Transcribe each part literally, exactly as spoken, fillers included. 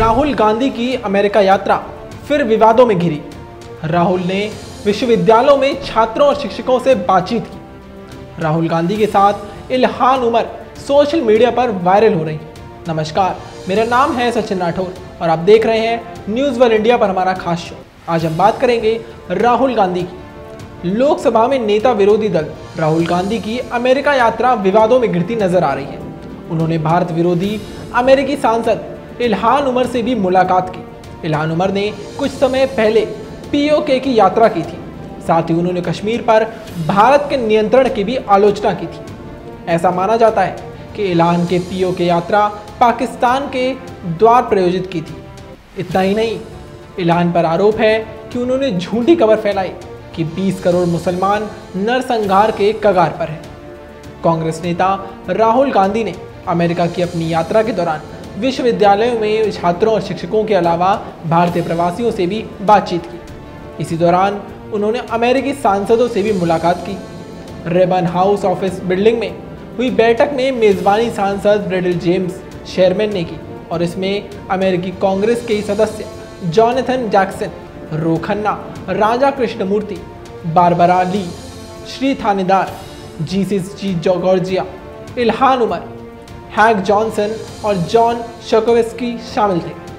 राहुल गांधी की अमेरिका यात्रा फिर विवादों में घिरी। राहुल ने विश्वविद्यालयों में छात्रों और शिक्षकों से बातचीत की। राहुल गांधी के साथ इल्हान उमर सोशल मीडिया पर वायरल हो रही। नमस्कार, मेरा नाम है सचिन राठौर और आप देख रहे हैं न्यूज़ वर्ल्ड इंडिया पर हमारा खास शो। आज हम बात करेंगे राहुल गांधी की। लोकसभा में नेता विरोधी दल राहुल गांधी की अमेरिका यात्रा विवादों में घिरती नजर आ रही है। उन्होंने भारत विरोधी अमेरिकी सांसद इल्हान उमर से भी मुलाकात की। इल्हान उमर ने कुछ समय पहले पीओके की यात्रा की थी। साथ ही उन्होंने कश्मीर पर भारत के नियंत्रण की भी आलोचना की थी। ऐसा माना जाता है कि इल्हान के पीओके यात्रा पाकिस्तान के द्वार प्रायोजित की थी। इतना ही नहीं, इल्हान पर आरोप है कि उन्होंने झूठी खबर फैलाई कि बीस करोड़ मुसलमान नरसंहार के कगार पर हैं। कांग्रेस नेता राहुल गांधी ने अमेरिका की अपनी यात्रा के दौरान विश्वविद्यालयों में छात्रों और शिक्षकों के अलावा भारतीय प्रवासियों से भी बातचीत की। इसी दौरान उन्होंने अमेरिकी सांसदों से भी मुलाकात की। रेबन हाउस ऑफिस बिल्डिंग में हुई बैठक में मेजबानी सांसद ब्रेडिल जेम्स शेयरमैन ने की और इसमें अमेरिकी कांग्रेस के सदस्य Jonathan Jackson, Ro Khanna, Raja Krishnamoorthi, Barbara Lee, Shri Thanedar, Jesus G Georgia, Ilhan Omar, Hank Johnson और जॉन शकोवेस्की शामिल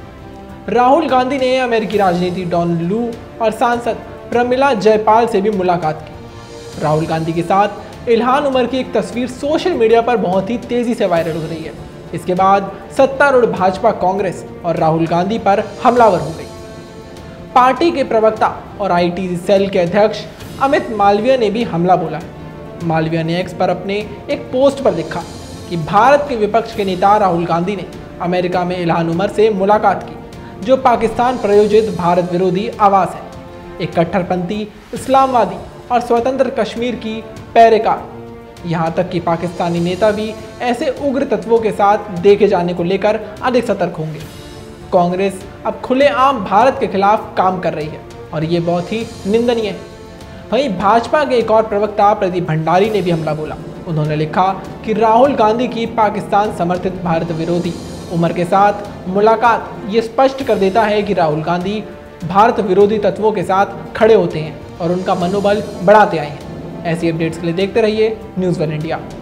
थे। राहुल गांधी ने अमेरिकी राजनीति डॉन लू और सांसद प्रमिला जयपाल से भी मुलाकात की। राहुल गांधी के साथ इल्हान उमर की एक तस्वीर सोशल मीडिया पर बहुत ही तेजी से वायरल हो रही है। इसके बाद सत्तारूढ़ भाजपा कांग्रेस और राहुल गांधी पर हमलावर हो गई। पार्टी के प्रवक्ता और आईटी सेल के अध्यक्ष अमित मालवीय ने भी हमला बोला है। मालवीय ने एक्स पर अपने एक पोस्ट पर लिखा कि भारत के विपक्ष के नेता राहुल गांधी ने अमेरिका में इल्हान उमर से मुलाकात की, जो पाकिस्तान प्रायोजित भारत विरोधी आवाज है, एक कट्टरपंथी इस्लामवादी और स्वतंत्र कश्मीर की पैरेकार। यहाँ तक कि पाकिस्तानी नेता भी ऐसे उग्र तत्वों के साथ देखे जाने को लेकर अधिक सतर्क होंगे। कांग्रेस अब खुलेआम भारत के खिलाफ काम कर रही है और ये बहुत ही निंदनीय है। वहीं भाजपा के एक और प्रवक्ता प्रदीप भंडारी ने भी हमला बोला। उन्होंने लिखा कि राहुल गांधी की पाकिस्तान समर्थित भारत विरोधी उमर के साथ मुलाकात ये स्पष्ट कर देता है कि राहुल गांधी भारत विरोधी तत्वों के साथ खड़े होते हैं और उनका मनोबल बढ़ाते आए हैं। ऐसी अपडेट्स के लिए देखते रहिए न्यूज़ वन इंडिया।